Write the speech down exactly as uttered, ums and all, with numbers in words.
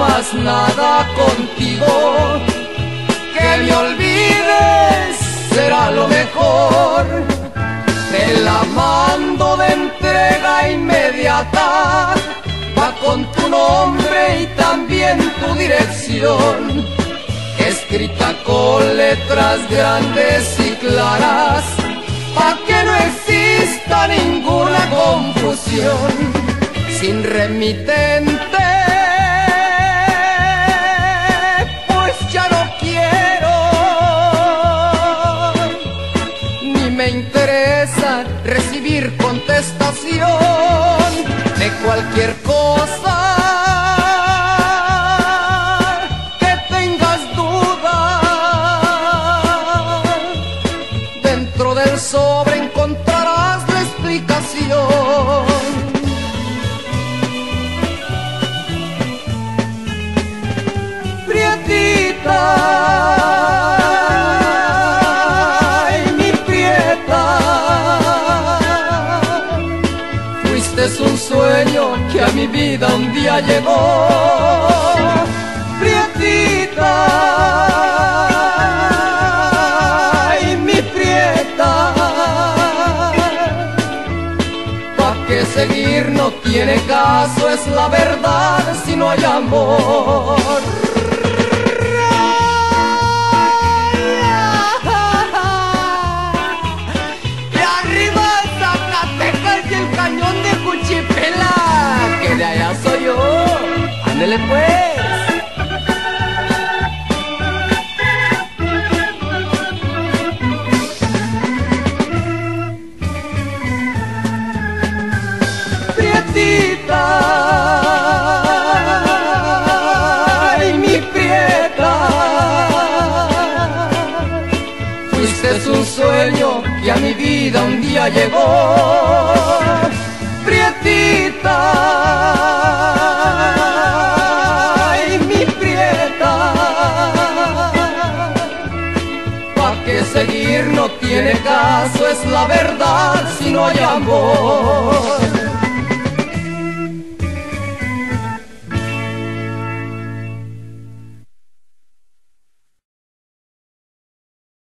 más nada contigo. Que me olvides será lo mejor. Te la mando de entrega inmediata, va con tu nombre y también tu dirección, escrita con letras grandes y claras, pa' que no exista ninguna confusión. Sin remitente, pues ya no quiero, ni me interesa recibir contestación de cualquier cosa. Que tengas duda, dentro del sobre encontrarás la explicación. Prietita, ay, mi prieta, fuiste un sueño que a mi vida un día llegó. Prietita, ay, mi prieta, pa' que seguir no tiene caso, es la verdad si no hay amor. Que de allá soy yo, ándele pues. Prietita, ay, mi prieta, fuiste un sueño que a mi vida un día llegó. Prietita, ay, mi prieta, pa' que seguir no tiene caso, es la verdad si no hay amor.